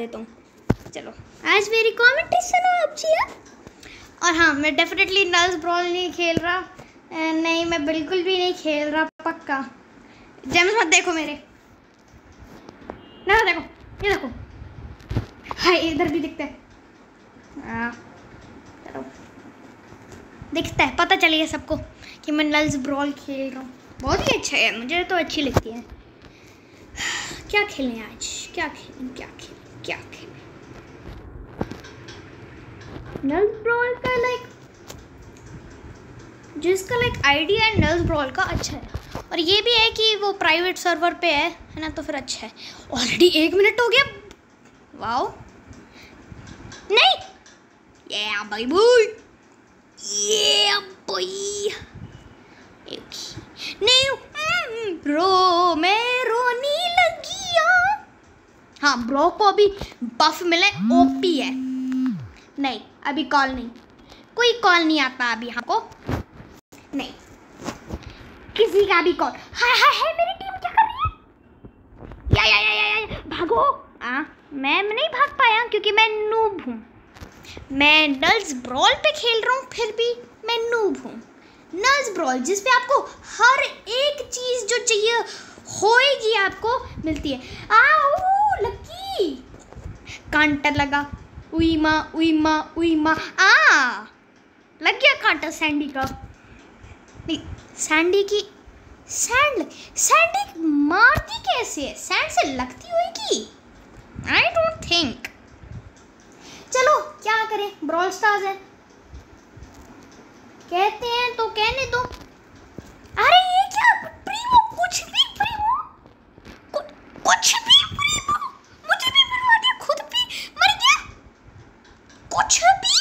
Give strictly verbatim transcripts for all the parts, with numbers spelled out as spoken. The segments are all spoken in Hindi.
देता हूँ। चलो आज मेरी कमेंट्री सुनो आप जी। और हाँ, मैं डेफिनेटली नल्स ब्रॉल नहीं खेल रहा, नहीं मैं बिल्कुल भी नहीं खेल रहा, पक्का। जेम्स मत देखो मेरे, ना देखो, ये देखो, हाय इधर भी दिखता है, चलो दिखता है, पता चलिए सबको कि मैं नल्स ब्रॉल खेल रहा हूँ। बहुत ही अच्छा है, मुझे तो अच्छी लगती है। क्या खेलें आज, क्या खेलें क्या खेलें क्या खेलें नल्स ब्रॉल का लाइक जिसका लाइक आइडिया है नल्स ब्रॉल का अच्छा है। और ये भी है कि वो प्राइवेट सर्वर पे है है ना, तो फिर अच्छा है। ऑलरेडी एक मिनट हो गया, वाओ। नहीं ये भाई बॉय, ये बॉय नहीं ब्रो, मैं रोने लगी। हाँ ब्रो को अभी बफ मिले, ओपी है। नहीं अभी कॉल नहीं, कोई कॉल नहीं आता अभी हमको, नहीं किसी का भी कॉल। हाय हाय हाय मेरी टीम क्या कर रही है, या या या या, या भागो। आ, मैं नहीं भाग पाया क्योंकि मैं नूब हूँ। मैं नल्स ब्रॉल पे खेल रहा हूँ, फिर भी मैं नूब हूँ। नल्स ब्रॉल जिसपे आपको हर एक चीज़ जो चाहिए होएगी आपको मिलती है। आओ लकी, कांटा लगा, उई माँ उई माँ उई माँ, आ लग गया कांटा सैंडी का। नहीं सैंडी की, सैंड सैंडी मारती कैसे है, सैंड से लगती होगी, आई डोंट थिंक। चलो क्या करें, ब्रॉल स्टार्स है, कहते हैं तो कहने दो। अरे ये क्या प्रीमो, कुछ भी प्रीमो, कु, कुछ भी प्रीमो, मुझे भी मरवा दिया, खुद भी मर गया, कुछ भी।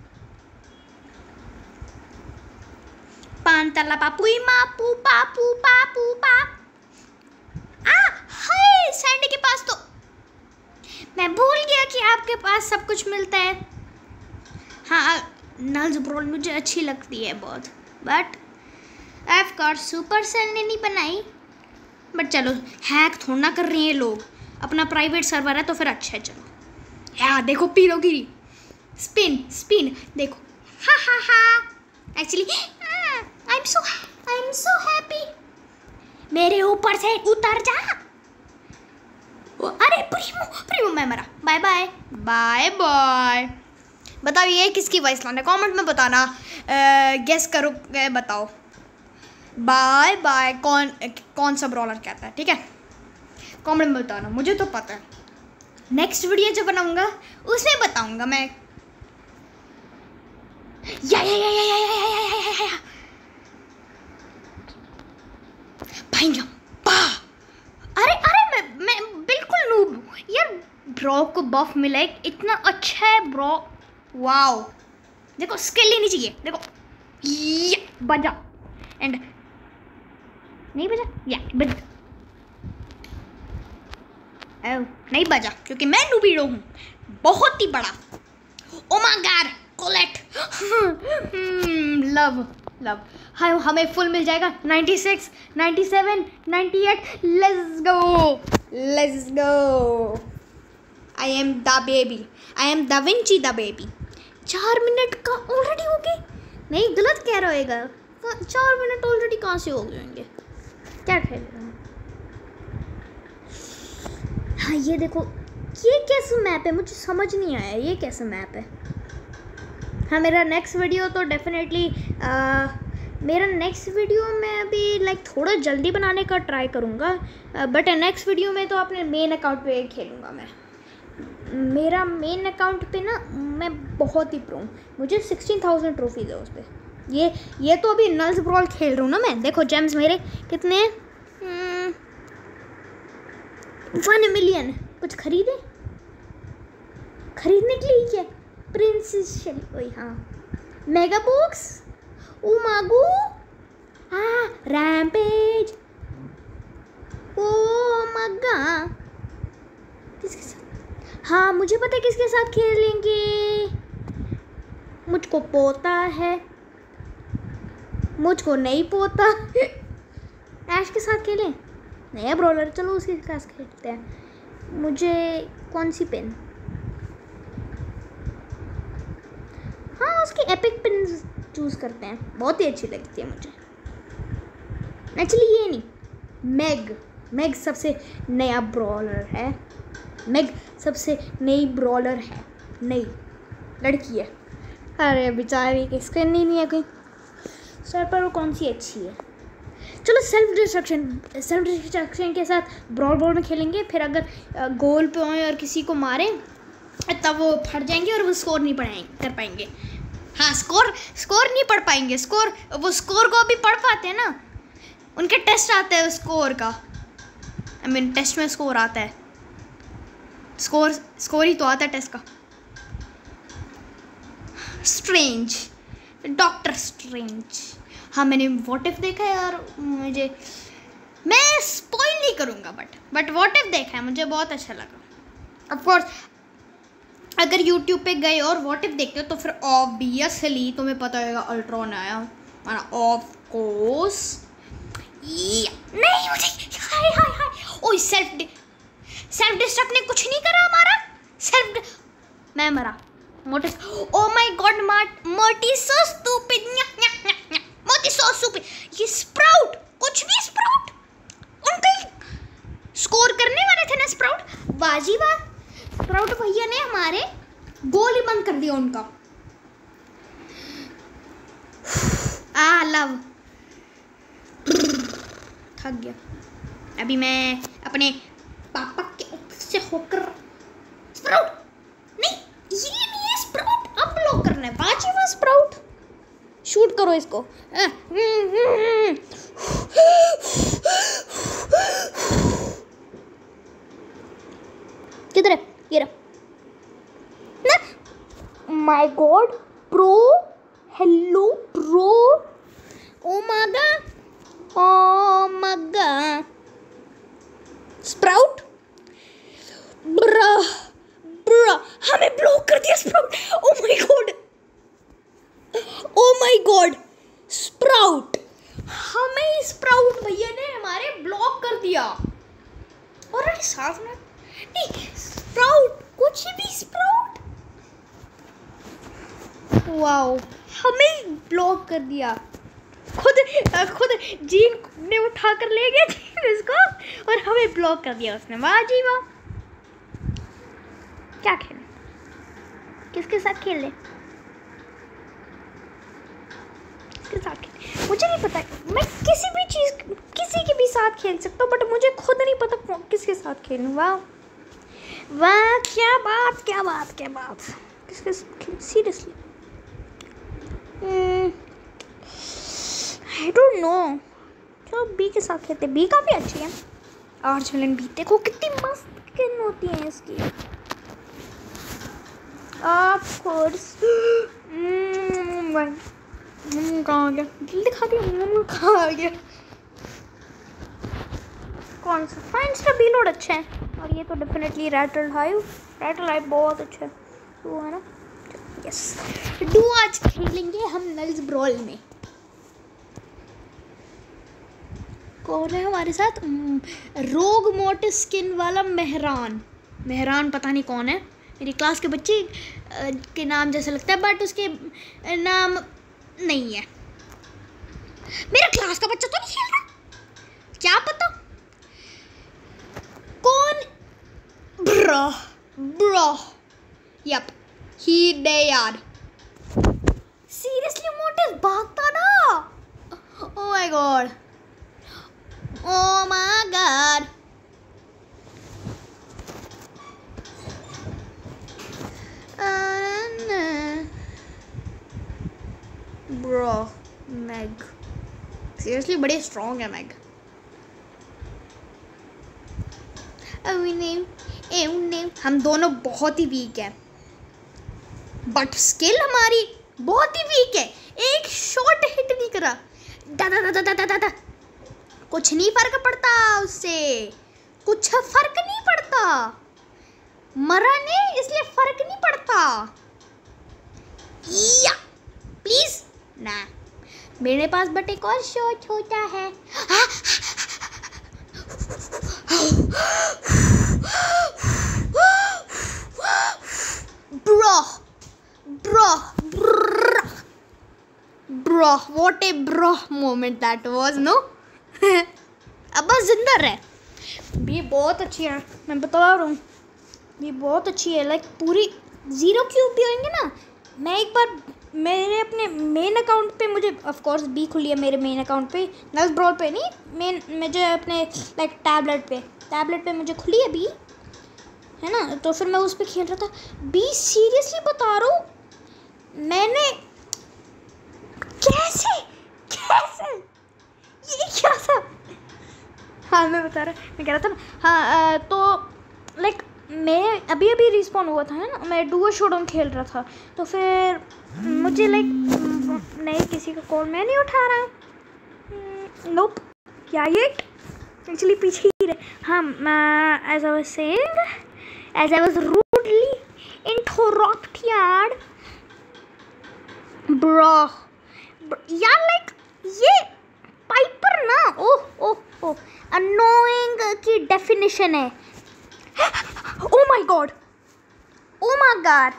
पांतला पापुई मापू पापू पापू पाप। आ हाय सैंडी के पास तो मैं भूल गया कि आपके पास सब कुछ मिलता है। हाँ नल्स ब्रॉल मुझे अच्छी लगती है बहुत, but of course Supercell ने नहीं बनाई। बट चलो हैक थोड़ा ना कर रहे हैं लोग, अपना प्राइवेट सर्वर है तो फिर अच्छा है। चलो यार देखो पीरो गिरी, स्पिन स्पिन देखो, हा हा हा। Actually I am so I am so happy, मेरे ऊपर से उतर जा। अरे प्रीमो प्रीमो मैं मरा, बाय बाय बाय बाय। बताओ ये किसकी वॉइस लाना है, कमेंट में बताना, गेस करो, बताओ बाय बाय कौन कौन सा ब्रॉलर कहता है, ठीक है कमेंट में बताना, मुझे तो पता है। नेक्स्ट वीडियो जो बनाऊंगा उसमें बताऊंगा मैं। या या या या या या या या या या भाई पा। अरे अरे मैं मैं बिल्कुल नूब हूँ यार, ब्रो को बफ मिला है, इतना अच्छा है ब्रो, वाओ। देखो स्किल ही नहीं चाहिए, देखो ये बजा एंड नहीं बजा, या बज ओ, नहीं बजा क्योंकि मैं नूबीडो हूँ बहुत ही बड़ा। Oh my God Colette, love love. हाँ हमें फुल मिल जाएगा, ninety six ninety seven ninety eight, let's go let's go. I am the baby, I am the Vinci the baby. चार मिनट का ऑलरेडी हो गए, नहीं गलत कह रहा होगा, चार मिनट ऑलरेडी कहाँ से हो गए होंगे, क्या खेल रहे हैं। हाँ ये देखो ये कैसा मैप है, मुझे समझ नहीं आया ये कैसा मैप है। हाँ मेरा नेक्स्ट वीडियो तो डेफिनेटली मेरा नेक्स्ट वीडियो में अभी लाइक थोड़ा जल्दी बनाने का ट्राई करूँगा, बट नेक्स्ट वीडियो में तो अपने मेन अकाउंट पे खेलूँगा मैं। मेरा मेन अकाउंट पे ना मैं बहुत ही प्रो हूँ, मुझे सिक्सटीन थाउजेंड ट्रॉफीज है उस पर। ये ये तो अभी नल्स ब्रॉल खेल रहा हूँ ना मैं, देखो जेम्स मेरे कितने, वन मिलियन। कुछ खरीदे, खरीदने के लिए क्या, प्रिंसेस वही, हाँ मेगा बॉक्स, ओ मागू, हाँ रैम्पेज, ओ मगा, किसके साथ, हाँ मुझे पता है किसके साथ खेलेंगे, मुझको पोता है, मुझको नहीं पोता। ऐश के साथ खेलें, नया ब्रॉलर, चलो उसके साथ खेलते हैं। मुझे कौन सी पेन उसकी एपिक पिन चूज़ करते हैं, बहुत ही अच्छी लगती है मुझे। एक्चुअली ये नहीं, मैग मैग सबसे नया ब्रॉलर है। मैग सबसे नई ब्रॉलर है, नई लड़की है। अरे बेचारी इसका नहीं नहीं है कोई सर पर, वो कौन सी अच्छी है। चलो सेल्फ डिस्ट्रक्शन सेल्फ डिस्ट्रक्शन के साथ ब्रॉल बॉल में खेलेंगे, फिर अगर गोल पे आए और किसी को मारें तब वो फट जाएंगे और वो स्कोर नहीं पढ़ाएंगे कर पाएंगे। हाँ, स्कोर स्कोर नहीं पढ़ पाएंगे। स्कोर वो स्कोर को अभी पढ़ पाते हैं ना, उनके टेस्ट आता है स्कोर का। आई मीन टेस्ट में स्कोर आता है, स्कोर स्कोर ही तो आता है टेस्ट का। Strange, doctor strange. हाँ, मैंने व्हाट इफ देखा है यार, मुझे मैं स्पॉइल नहीं करूँगा बट बट व्हाट इफ देखा है, मुझे बहुत अच्छा लगा। ऑफ कोर्स अगर यूट्यूब पे गए और व्हाट इफ देखते हो तो फिर ऑब्वियसली तुम्हें पता होगा अल्ट्रॉन आया, ऑफ कोर्स। नहीं मुझे हाय हाय हाय ओए सेल्फ सेल्फ डिस्ट्रक्ट ने कुछ नहीं करा हमारा। सेल्फ मैं मरा मोटिस। ओ माय गॉड मोटी सो स्टूपिड, मोटी सो स्टूपिड। ये स्प्राउट कुछ भी, स्प्राउट उनका स्कोर करने वाले थे ना स्प्राउट, बाजी बात। स्प्राउट भैया ने हमारे गोल ही बंद कर दिया उनका। आ लव थक गया। अभी मैं अपने पापा के ऑफिस से होकर स्प्राउट नहीं, ये नहीं है स्प्राउट, अब ब्लॉक करना है। बाजी बात स्प्राउट, शूट करो इसको। किधर है ये रहा ना। My god pro, hello pro, oh मागा ओ मागा स्प्राउट ब्रा ब्रा, हमें ब्लॉक कर दिया Sprout. Oh my god oh my god Sprout, हमें स्प्राउट भैया ने हमारे ब्लॉक कर दिया। और अरे साफ में नहीं स्प्राउट, कुछ भी स्प्राउट, वाओ हमें ब्लॉक कर दिया। खुद खुद जीन ने उठा कर ले गया इसको और हमें ब्लॉक कर दिया उसने। वाह जी वाह। क्या खेलें, किसके साथ खेल ले, किसके साथ खेल, मुझे नहीं पता। मैं किसी भी चीज़ किसी के भी साथ खेल सकता हूँ, बट मुझे खुद नहीं पता किसके साथ खेलूँ। वाह वाह, क्या बात क्या बात क्या बात, किसके साथ खेलूँ सीरियसली। आई डोंट नो, चलो बी के साथ खेलते। बी काफ़ी अच्छी है। और चलन बी, देखो कितनी मस्त स्किन होती है इसकी। ऑफ कोर्स कहाँ आ गया, जल्दी खा गया, कहाँ आ गया। कौन सा साइंस का बी लोड अच्छा है, और ये तो definitely rattle hive. Rattle hive बहुत अच्छा है तो है ना। यस, डू आज खेलेंगे हम नल्स ब्रॉल में। कौन है हमारे साथ? रोग मोट स्किन वाला मेहरान। मेहरान पता नहीं कौन है, मेरी क्लास के बच्चे के नाम जैसा लगता है, बट उसके नाम नहीं है। मेरा क्लास का बच्चा तो नहीं खेल रहा, क्या पता कौन। Bro bro yup he day यार, सीरियसली मोटिस भागता ना। Oh my god oh my god. Bro Meg seriously बड़े स्ट्रॉन्ग है मैग। हम दोनों बहुत ही वीक हैं, बट स्किल हमारी बहुत ही वीक है। एक शॉट हिट नहीं करा, दा दा दा दा दा दा दा। कुछ नहीं फर्क पड़ता उससे, कुछ फर्क नहीं पड़ता। मरा नहीं इसलिए फर्क नहीं पड़ता। या प्लीज ना, मेरे पास बट एक और शॉट होता है। Bro bro moment that was, no. अब बस जिंदा रहे। भी बहुत अच्छी है, मैं बता रहा हूँ, भी बहुत अच्छी है। लाइक पूरी ज़ीरो क्यूब भी होंगे ना। मैं एक बार मेरे अपने मेन अकाउंट पे, मुझे ऑफ कोर्स बी खुली है मेरे मेन अकाउंट पे, नल्स ब्रॉल पे नहीं, मेन मुझे अपने लाइक टैबलेट पे टैबलेट पे मुझे खुली है बी, है ना। तो फिर मैं उस पर खेल रहा था। बी सीरियसली बता रहा हूँ, मैंने कैसे कैसे ये क्या था। हाँ मैं बता रहा मैं कह रहा था ना। हाँ आ, तो लाइक मैं अभी अभी रिस्पॉन्ड हुआ था, है ना। मैं डुओ शोडाउन खेल रहा था, तो फिर मुझे लाइक नहीं, किसी का कॉल मैं नहीं उठा रहा। नोप, क्या ये एक्चुअली पीछे ही रहे। हाँ, as I was saying, as I was rudely interrupted bro यार, लाइक ये पाइपर ना, ओह ओह ओह अनोइंग की डेफिनेशन है। Oh my god, oh my god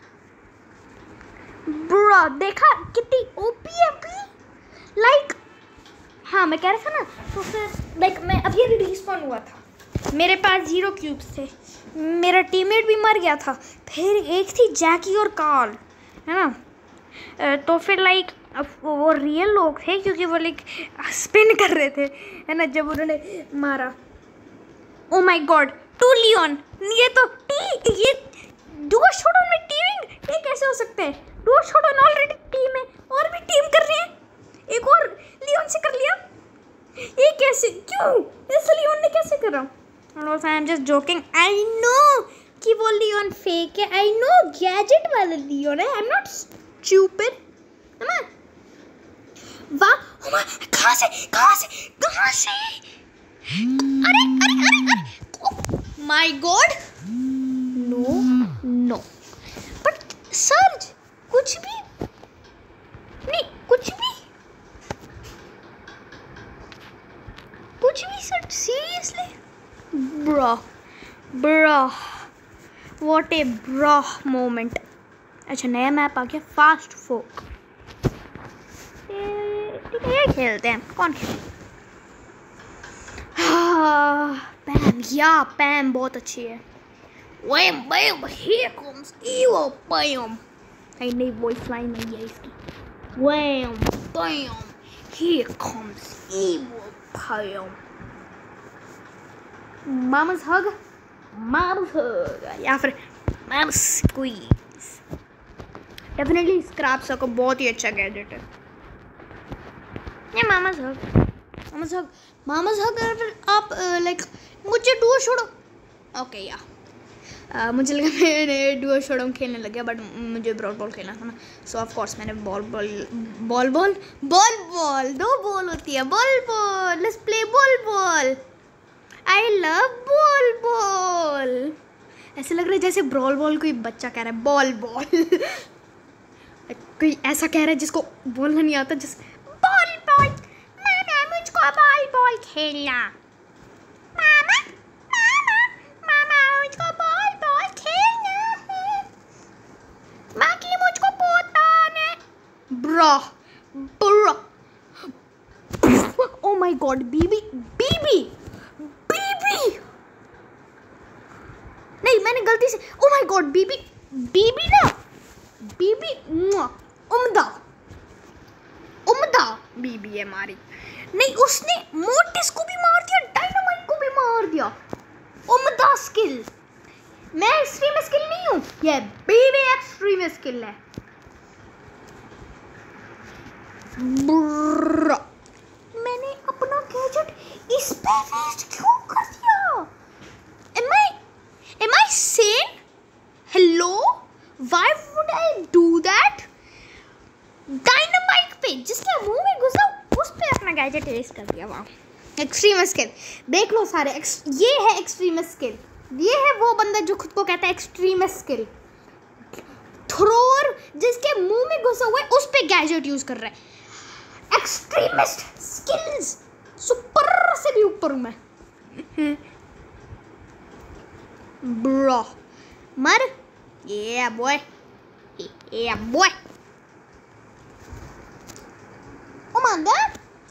bro, देखा कितनी ओपी है भी। लाइक हाँ मैं कह रहा था ना, तो फिर लाइक मैं अभी अभी रिस्पॉन्ड हुआ था, मेरे पास जीरो क्यूब्स थे, मेरा टीममेट भी मर गया था, फिर एक थी जैकी और कार्ल, है ना। तो फिर लाइक वो रियल लोग थे, क्योंकि वो लाइक स्पिन कर रहे थे, है ना, जब उन्होंने मारा। Oh my god, two Leon, ये तो टी ये डुओ शोडाउन में टीमिंग, ये कैसे हो सकता है। डुओ शोडाउन ऑलरेडी टीम है, और भी टीम कर रहे हैं, एक और लियोन से कर लिया। ये कैसे, क्यों, इस लियोन ने कैसे करा। I am just joking, I know कि वो लियोन फेक है, आई नो गैजेट वाला लियोन है, आई एम नॉट स्टूपिड, है ना। वाह, कहाँ से कहाँ से कहाँ से, अरे अरे अरे अरे my god, no no, but Surge कुछ भी नहीं, कुछ भी कुछ भी sir, seriously bro bro, what a bro moment. अच्छा नया मैप आ गया, फास्ट फोक, ये खेलते हैं, कौन खेलते। पैम, या पैम बहुत अच्छी है। Wham bam, here comes evil bam। नई नई वॉइस लाइन नहीं है इसकी। Wham bam, here comes evil bam। Mama's hug, mama's hug, या फिर mama's squeeze। डेफिनेटली स्क्रैप सको बहुत ही अच्छा गैजेट है ये mama's hug, mama's hug, mama's hug। आप लाइक मुझे डुओ छोड़ो, ओके या Uh, मुझे लगा मैंने डुओ शोडाउन खेलने लग गया, बट मुझे ब्रॉड बॉल खेलना था ना, सो ऑफ कोर्स मैंने ball ball ball ball ball ball दो बॉल होती है, ball ball, let's play ball ball, I love ball ball. ऐसे लग रहा है जैसे ब्रॉल बॉल कोई बच्चा कह रहा है बॉल बॉल कोई ऐसा कह रहा है जिसको बोलना नहीं आता, जिस बॉल बॉल, मामा मुझको बॉल बॉल खेलना, मामा मामा मामा मुझको बॉल बाकी मुझको पता नहीं bro bro. Oh my god, Bibi Bibi Bibi, नहीं मैंने गलती से, ओ माय गॉड बीबी बीबी ना, बीबी उम्दा उम्दा बीबी है हमारी। नहीं उसने मोटिस को भी मार दिया, डायनामाइट को भी मार दिया, उम्दा स्किल। मैं एक्सट्रीम स्किल नहीं हूँ, ये बीबी एक्सट्रीम स्किल है। मैंने अपना गैजेट इस पे वेस्ट क्यों कर दिया? Am I am I sane? Hello? Why would I do that? Dynamite पे जिसके मुंह में घुसा उस पे अपना गैजेट वेस्ट कर दिया। वाह, एक्सट्रीम स्किल देख लो सारे, ये है एक्सट्रीम स्किल, ये है वो बंदा जो खुद को कहता है एक्सट्रीम स्किल। थ्रोअर जिसके मुंह में घुसा हुआ है उस पे गैजेट यूज कर रहा है। एक्सट्रीमिस्ट स्किल्स, सुपर से भी ऊपर हूं मैं ब्रो। मर, ये बॉय, ये बॉय। O my God,